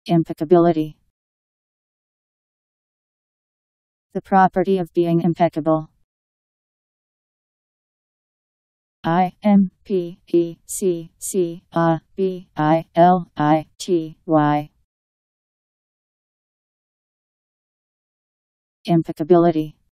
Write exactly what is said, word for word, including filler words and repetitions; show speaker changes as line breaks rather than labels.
Impeccability. The property of being impeccable. I M P E C C A B I L I T Y. Impeccability.